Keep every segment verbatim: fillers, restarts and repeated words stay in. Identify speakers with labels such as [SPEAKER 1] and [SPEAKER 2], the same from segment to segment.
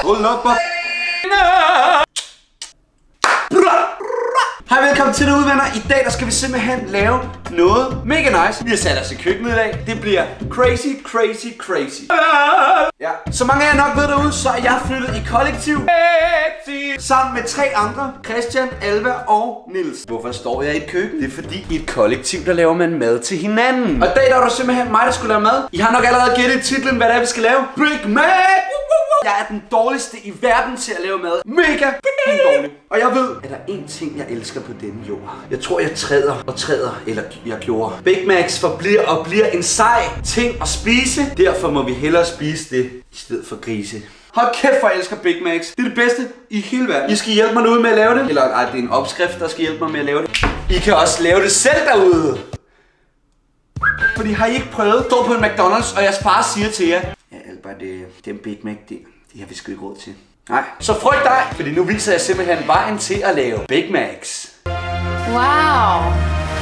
[SPEAKER 1] Rul op og... Hej, velkommen til derude, venner. I dag der skal vi simpelthen lave noget mega nice. Vi har sat os i køkkenet i dag. Det bliver crazy, crazy, crazy. Ja. Så mange af jer nok ved derude, så er jeg flyttet i kollektiv sammen med tre andre. Christian, Alva og Nils. Hvorfor står jeg i et køkken? Det er fordi i et kollektiv, der laver man mad til hinanden. Og i dag der er det simpelthen mig, der skulle lave mad. I har nok allerede gættet i titlen, hvad det er, vi skal lave. Big Mac! Jeg er den dårligste i verden til at lave mad. Mega dårlig. Og jeg ved, at der er én ting, jeg elsker på denne jord. Jeg tror, jeg træder og træder, eller jeg gjorde. Big Macs forbliver og bliver en sej ting at spise. Derfor må vi hellere spise det i stedet for grise. Hold kæft, for jeg elsker Big Macs. Det er det bedste i hele verden. I skal hjælpe mig derude med at lave det. Eller ej, det er en opskrift, der skal hjælpe mig med at lave det. I kan også lave det selv derude. Fordi har I ikke prøvet? Stå på en McDonald's, og jeres far siger til jer: ja, Albert, det, det er en Big Mac, det, det har vi sgu ikke råd til. Nej, så frygt dig, fordi nu viser jeg simpelthen vejen til at lave Big Macs.
[SPEAKER 2] Wow!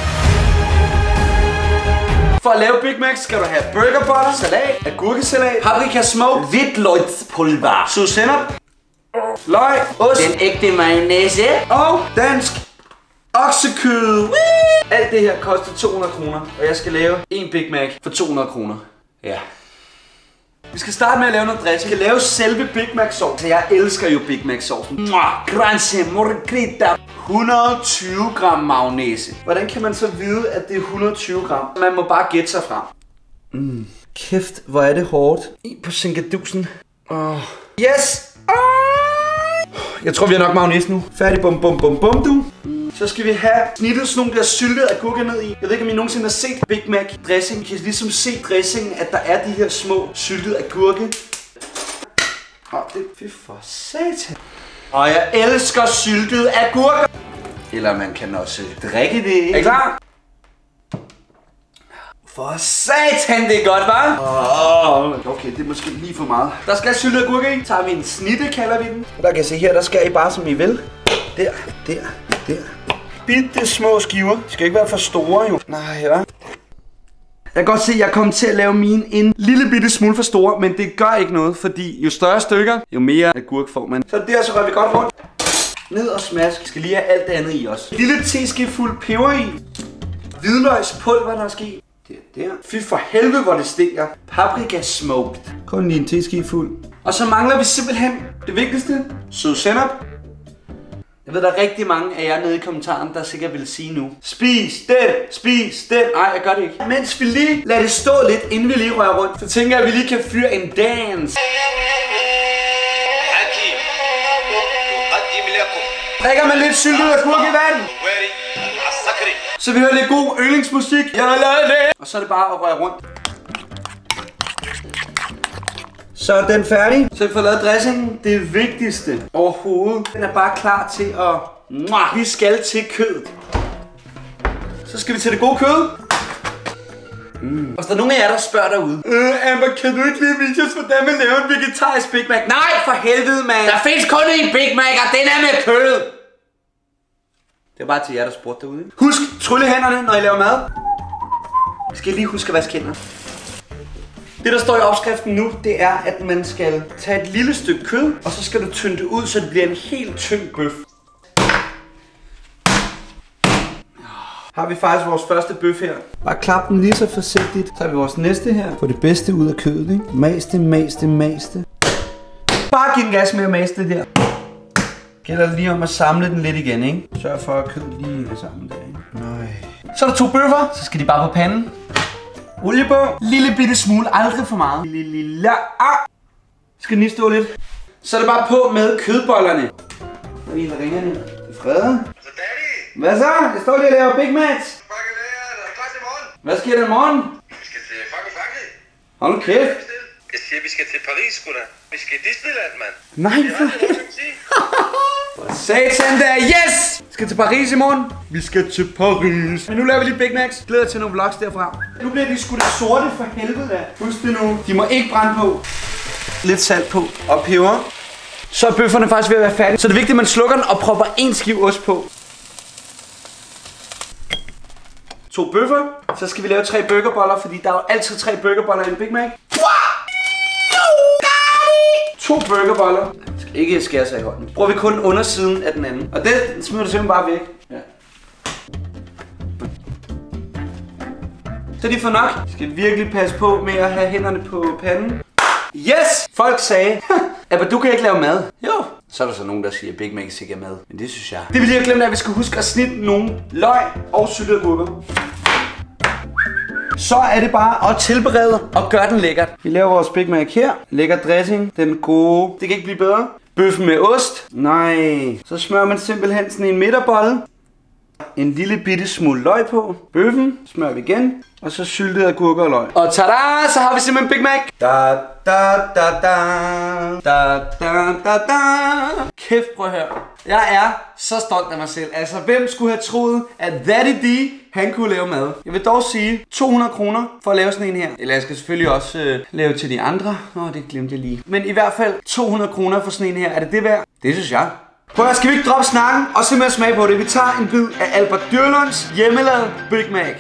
[SPEAKER 1] For at lave Big Macs skal du have burger butter, salat, agurkesalat, paprika smoked, hvidløgspulver, sød sennep, løg, ost,
[SPEAKER 2] Den ægte mayonnaise
[SPEAKER 1] og dansk oksekød. Alt det her koster to hundrede kroner, og jeg skal lave en Big Mac for to hundrede kroner. Ja. Vi skal starte med at lave noget dressing. Vi skal lave selve Big Mac sauce. Jeg elsker jo Big Mac saucen. Grande morgrita. et hundrede og tyve gram mayonnaise. Hvordan kan man så vide, at det er et hundrede og tyve gram? Man må bare gætte sig frem. Mm. Kæft, hvor er det hårdt. En på sinkadusen. Oh. Yes! Oh. Jeg tror, vi har nok mayonnaise nu. Færdig, bum, bum, bum, bum, du. Mm. Så skal vi have snittet sådan nogle der syltede agurker ned i. Jeg ved ikke, om I nogensinde har set Big Mac dressing. I kan ligesom se dressingen, at der er de her små syltede agurke. Åh, det er fy for satan. Og jeg elsker syltede agurker. Eller man kan også drikke det. Er I klar? For satan, det er godt, hva'? Oh, okay, det er måske lige for meget. Der skal syltede agurker i. Tager vi en snitte, kalder vi den. Og der kan I se her, der skal I bare som I vil. Der, der, der. Bitte små skiver. De skal ikke være for store, jo. Nej, ja. Jeg kan godt se, at jeg kommer til at lave mine en lille bitte smule for store, men det gør ikke noget, fordi jo større stykker, jo mere agurk får man. Så der, så rører vi godt rundt. Ned og smask. Vi skal lige have alt det andet i også. Lille teskefuld peber i. Hvidløgspulver, der skal i. Der, der. Fy for helvede, hvor det stinker. Paprika smoked. Kun lige en teskefuld. Og så mangler vi simpelthen det vigtigste. Sød sennep. Jeg ved, der er rigtig mange af jer nede i kommentaren, der sikkert vil sige nu: spis den, spis den. Nej, jeg gør det ikke. Mens vi lige lader det stå lidt, inden vi lige rører rundt, så tænker jeg, at vi lige kan fyre en dance. Drikker man lidt syltet agurk i vand, så vi hører lidt god yndlingsmusik. Og så er det bare at røre rundt. Så er den færdig. Så vi får lavet dressingen. Det vigtigste overhovedet. Den er bare klar til at... Vi skal til kødet. Så skal vi til det gode kød. Mm. Og hvis der er nogen af jer, der spørger derude: Øh, Amber, kan du ikke lige vise os, hvordan man laver en vegetarisk Big Mac? Nej, for helvede, mand.
[SPEAKER 2] Der findes kun en Big Mac, og den er med kød.
[SPEAKER 1] Det var bare til jer, der spurgte derude. Husk, trylle hænderne, når I laver mad. Vi skal lige huske at vaske hænder. Det, der står i opskriften nu, det er, at man skal tage et lille stykke kød, og så skal du tynde det ud, så det bliver en helt tynd bøf. Har vi faktisk vores første bøf her. Bare klap den lige så forsigtigt. Så har vi vores næste her. Få det bedste ud af kødet, ikke? Mas det, mas det, mas det. Bare giv den gas med at mase det der. Gælder lige om at samle den lidt igen, ikke? Sørg for, at kødet lige er sammen der, ikke? Nej. Så er der to bøffer. Så skal de bare på panden. Olie på. Lille bitte smule, aldrig for meget. Lille, lille, ah. Skal den lige stå lidt. Så er det bare på med kødbollerne. Og lige ringer den. Det er Frede.
[SPEAKER 3] Så daddy!
[SPEAKER 1] Hvad så? Jeg står lige og laver Big Macs.
[SPEAKER 3] Fucking lærer, der er klar til morgen.
[SPEAKER 1] Hvad sker der i morgen?
[SPEAKER 3] Vi skal til fucking Frankrig.
[SPEAKER 1] Hold nu kæft.
[SPEAKER 3] Jeg siger, vi skal til Paris, sgu da. Vi skal i Disneyland, mand.
[SPEAKER 1] Nej, for For satan da, yes! Vi skal til Paris i morgen. Vi skal til Paris. Men nu laver vi lige Big Macs. Glæder til nogle vlogs derfra. Nu bliver de sgu da sorte for helvede da. Husk det nu. De må ikke brænde på. Lidt salt på. Og peber. Så er bøfferne faktisk ved at være færdige. Så det er vigtigt, at man slukker den og propper en skive ost på. To bøffer. Så skal vi lave tre burgerboller, fordi der er jo altid tre burgerboller i en Big Mac. To burgerboller. ikke skære sig i hånden. Bruger vi kun undersiden af den anden. Og det smider du simpelthen bare væk. Ja. Så de får nok. Vi skal virkelig passe på med at have hænderne på panden. Yes! Folk sagde, at du kan ikke lave mad. Jo. Så er der så nogen, der siger, at Big Mac ikke er mad. Men det synes jeg. Det vi lige har glemt, er, at vi skal huske at snitte nogle løg og syltede agurker. Så er det bare at tilberede og gøre den lækkert. Vi laver vores Big Mac her. Lækker dressing. Den gode. Det kan ikke blive bedre. Bøffen med ost. Nej. Så smører man simpelthen sådan en midterbolle. En lille bitte smule løg på. Bøffen smører vi igen. Og så syltede agurker og løg. Og tada! Så har vi simpelthen Big Mac. Da da da da. Da da da da. Kæft, prøv at høre. Jeg er så stolt af mig selv. Altså, hvem skulle have troet, at Daddy D, han kunne lave mad? Jeg vil dog sige to hundrede kroner for at lave sådan en her. Eller jeg skal selvfølgelig også øh, lave til de andre. Åh, det glemte jeg lige. Men i hvert fald to hundrede kroner for sådan en her. Er det det værd? Det synes jeg. Prøv at skal vi ikke droppe snakken og simpelthen smage på det. Vi tager en bid af Albert Dyrlunds hjemmelavet Big Mac.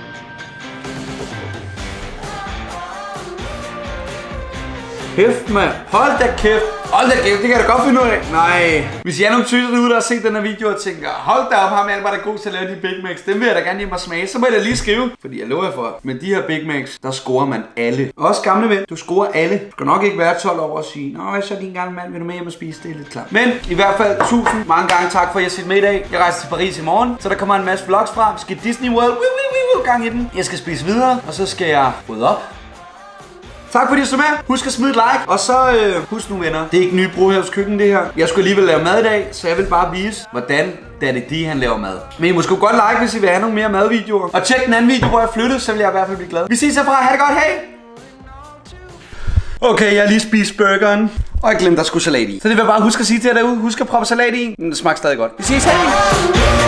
[SPEAKER 1] Kæft, mand. Hold da kæft. Hold da kæft, det kan jeg da godt finde ud af. Nej. Hvis I er nogle typer derude, der har set den her video og tænker, hold da op, ham er bare god til at lave de Big Macs. Dem vil jeg da gerne hjemme og smage. Så må jeg da lige skrive. Fordi jeg lover jer for, med de her Big Macs, der scorer man alle. Også gamle ven, du scorer alle. Du skal nok ikke være tolv år og sige, nå, så er din gamle mand, vil du med hjem og spise? Det er lidt klart. Men i hvert fald tusind mange gange tak for, at I har set med i dag. Jeg rejser til Paris i morgen, så der kommer en masse vlogs fra. Vi skal Disney World. Woo, woo, woo, gang i den. Jeg skal spise videre, og så skal jeg rydde op. Tak fordi I så med. Husk at smide et like. Og så øh, husk nu venner, det er ikke nye Brohævs køkken det her. Jeg skulle alligevel lave mad i dag, så jeg vil bare vise, hvordan Daddy D han laver mad. Men I må sgu godt like, hvis I vil have nogle mere madvideoer. Og tjek den anden video, hvor jeg flyttede, så vil jeg i hvert fald blive glad. Vi ses herfra. Ha' det godt. Hej! Okay, jeg har lige spist burgeren. Og jeg glemte, der skulle salat i. Så det vil jeg bare huske at sige til jer derude. Husk at proppe salat i. Den smager stadig godt. Vi ses. Hej!